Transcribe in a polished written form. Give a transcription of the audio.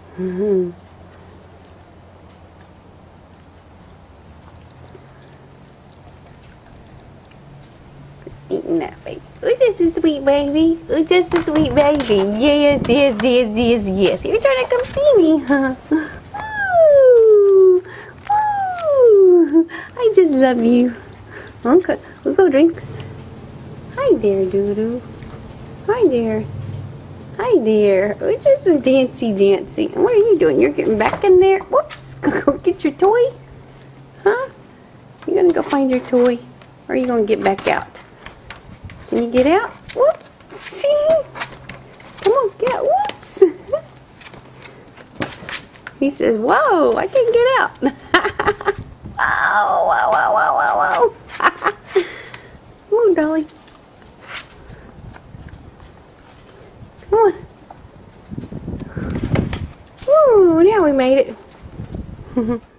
Mm-hmm. Eating that baby. Oh, that's a sweet baby. Oh, that's a sweet baby. Yes, yes, yes, yes, yes. You're trying to come see me, huh? Ooh, ooh. I just love you. Okay, we'll go drinks. Hi there, Doodoo. Hi there. Hi there. Oh, it's just a dancy. What are you doing? You're getting back in there? Whoops. Go get your toy. Huh? You gonna go find your toy? Or are you gonna get back out? Can you get out? Whoops. See? Come on, get out. Whoops. He says, whoa, I can't get out. Whoa. Come on, Dolly. Come on. Ooh, now we made it.